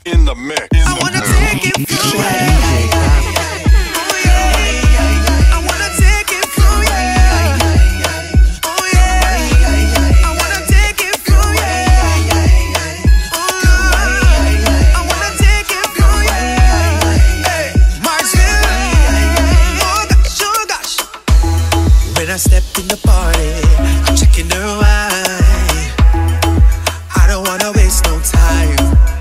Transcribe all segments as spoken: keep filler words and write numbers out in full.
In the mix. In I the wanna mix. take it from you. Oh yeah. I wanna take it from you. Oh yeah. I wanna take it from you. Oh I wanna take it from you. Hey, Marshall. Oh gosh, oh gosh. When I step in the party, I'm checking her wine. I don't wanna waste no time.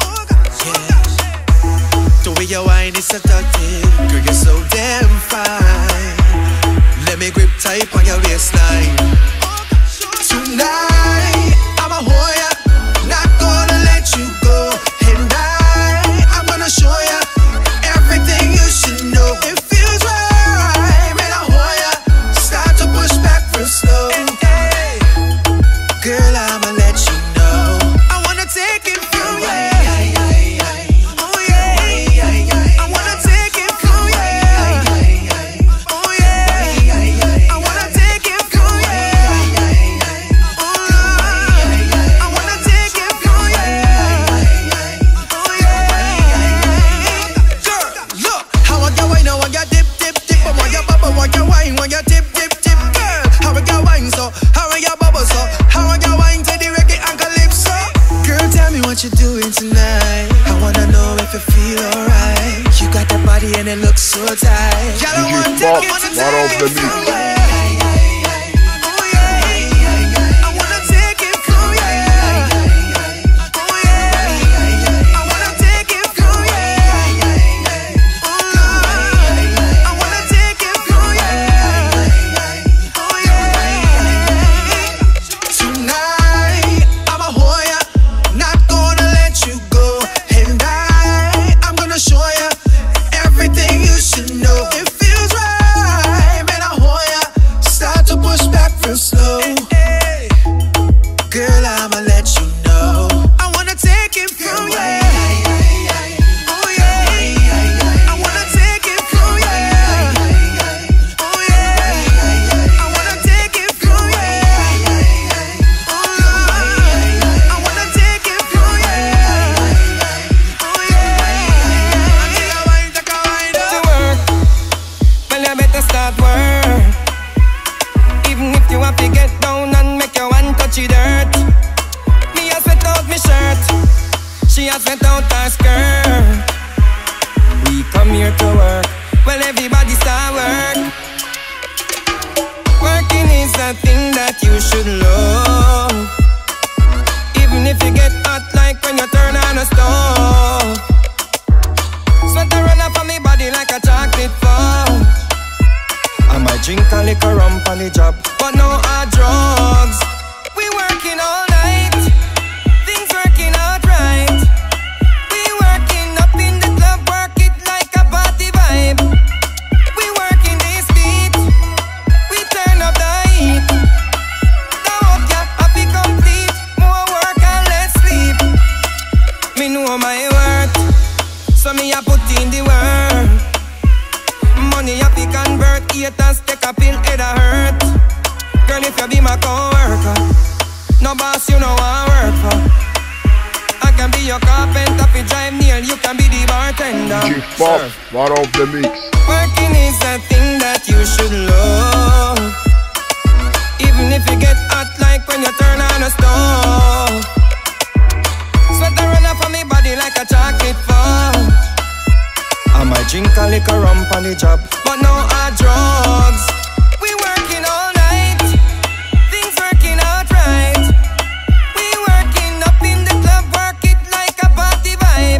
The way your wine is seductive, girl, you're so damn fine. Let me grip tight on your waistline. Tonight, I'm a Hoya, not gonna let you go. And I, I'm gonna show you everything you should know. It feels right, man, a Hoya. Start to push back real slow. Hey, girl, I'ma let you know. I wanna take it from you. And it looks so tight. D J Pop, right off the mix. Right off the mix. Working is a thing that you should love. Even if you get hot like when you turn on a stove. Sweat a run off of me body like a chocolate fudge. I might drink a little rum on the job, but no hard drugs. We working all night, things working out right. We working up in the club, work it like a party vibe.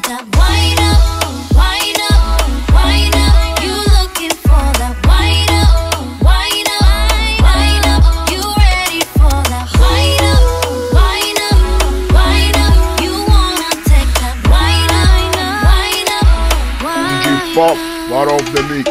that wine up, wine up, wine up. You looking for that wine up, wine up, wine up. You ready for that wine up, wine up, wine up. You wanna take that wine up, wine up, wine up. D J Pop, part of the mix.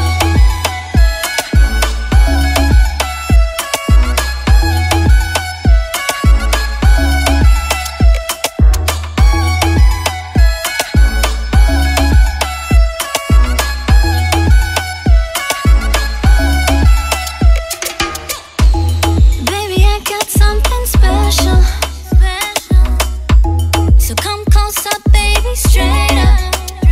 Baby, I got something special. So come close up, baby, straight up.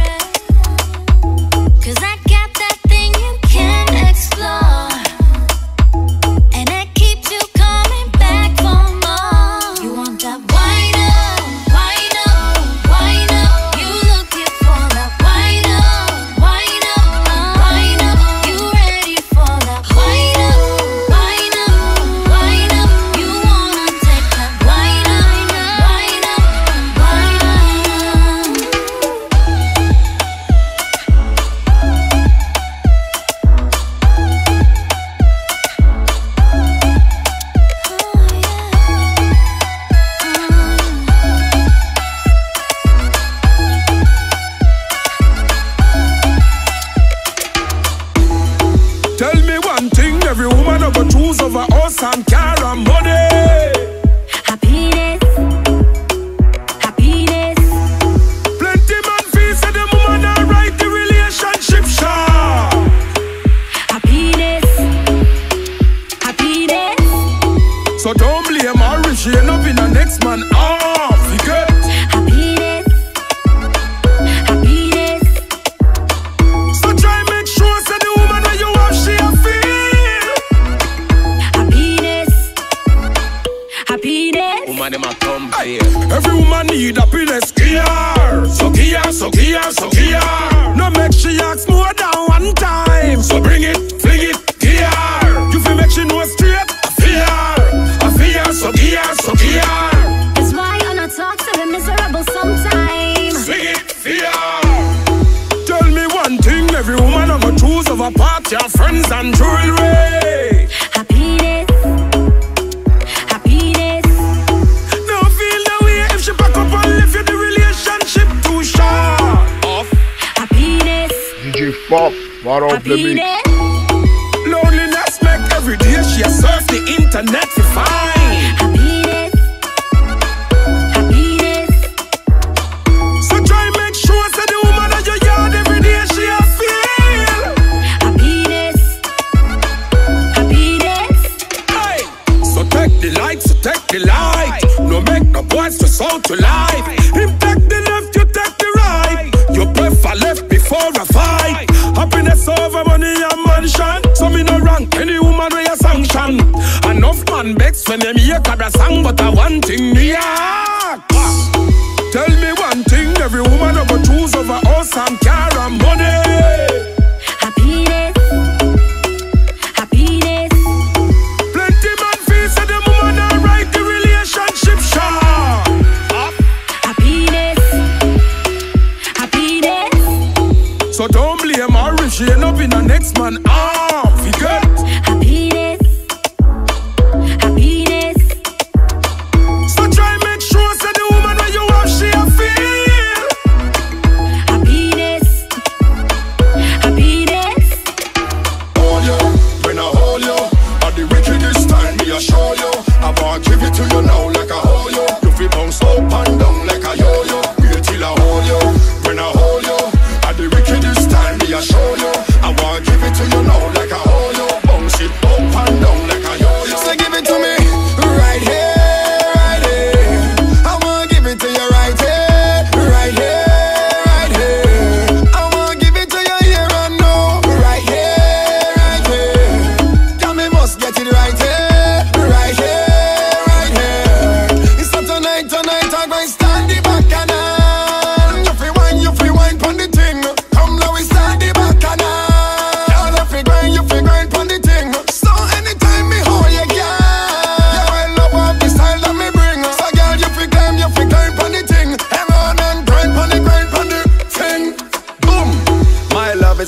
Cause I got that thing you can't explore. And it keeps you coming back for more. You want that wine up, wine up, wine up. You looking for that wine up, wine up, wine up. You ready for that wine up, wine up, wine up. You wanna take that wine up, wine up, wine up. Tell me one thing, every woman ever choose over us and car and money. Happiness, happiness. Plenty man feel say them woman are right the relationship sharp. Happiness, happiness. So don't blame her if she end up in the next man off. You get Happiness, happiness. so try make sure say the woman that you have she a feel. Happiness, happiness. Woman, them a come Hey, here. every woman need happiness. Give her, so give her, so give her, so give her. No make she ask more than one time. So bring it, fling it, give her. You feel make she know straight. I feel her, I feel her, so give her, so give her. That's why I not talk so we're miserable sometimes. Fling it, feel her. Tell me one thing, every woman ever choose over party, her friends and jewelry. Happiness, happiness. No feel the way if she back up and leave you the relationship too short. Off. Happiness, D J Pop, part of the mix. happiness. Loneliness make every day she a surf the internet to find. Happiness, happiness. So try make sure say the woman that you yard every day she a feel. Happiness, happiness. Hey. So take the light, so take the light. No make no boys to sound to life. Him take the left, you take the right. You prefer left before a fight. Happiness over money and mansion. So me no rank any woman where you sanction. Enough man begs when them hear cabra song, but I one thing me ask. Tell me one thing, every woman ever choose over us and car and money. Happiness, happiness. Plenty man feel say them woman are right the relationship sharp. Happiness, happiness. So don't blame her if she end up in the next man arm. You get Happiness, happiness. so try make sure say the woman that you have she a feel. Happiness, happiness. Hold you, when I hold you, at the wickedest time me I show you. I want give it to you now like I hold you. You feel bounce up and down like a yo-yo. Wait till I hold you, when I hold you, at the wickedest time me I show you. I want give it to you now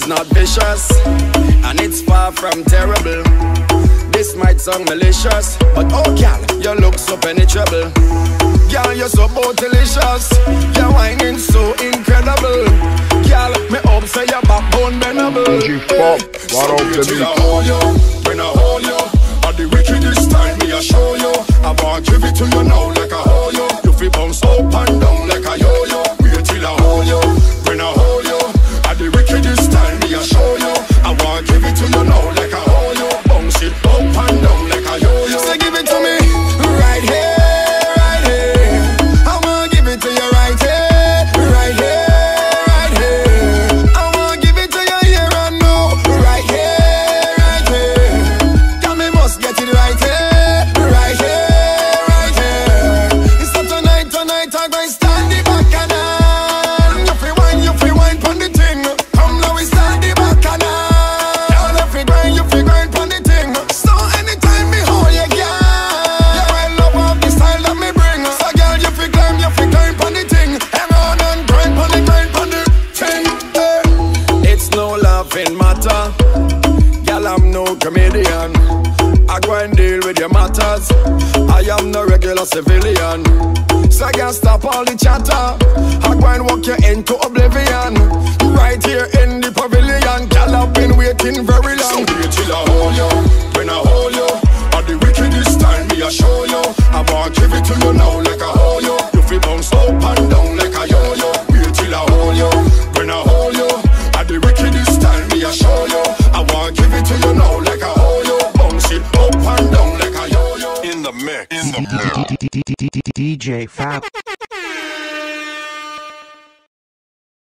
not vicious, and it's far from terrible. This might sound malicious, but oh girl, you look so penetrable. Girl, you're so both delicious. Your whining so incredible. Girl, me hope say your backbone bendable. D J Pop, what of the Till I mix? hold you, when I hold you, at the wickedest time me I show you. I want give it to you now like I hold you. You feel bounce up and down like a yo-yo. Wait till I hold you, when I hold you, at the wickedest time me I show you. I want give it to you now like I hold you. Bounce it up and down like a yo-yo. So give it to me right here, right here. I wanna give it to you right here, right here, right here. I wanna give it to you here and now, right here, right here. Girl, me must get it right here, right here, right here. It's not tonight, tonight I'm going to start the bacchanal. You feel wine, you feel wine pon the thing. Come now we start the bacchanal. Girl, you feel grind, you feel grind pon the thing. So anytime me hold you, girl, you will love of the style that me bring. So girl, you feel climb, you feel climb pon the thing. Hang on and grind pon the grind pon the thing. eh. It's no laughing matter. Girl, I'm no comedian. I go and deal with your matters. I am no regular civilian. So I can't stop all the chatter. I go and walk you into oblivion. Right here in the pavilion. Girl, I've been waiting very So long. wait till I hold you, when I hold you, at the wickedest time me I show you. I want give it to you now like I hold you. You feel bounce up and down like a yo-yo. Wait till I hold you, when I hold you, at the wickedest time me I show you. I want give it to you now like I hold you. Bounce it up and down like a yo-yo. In the mix. In the mix. D J Fab.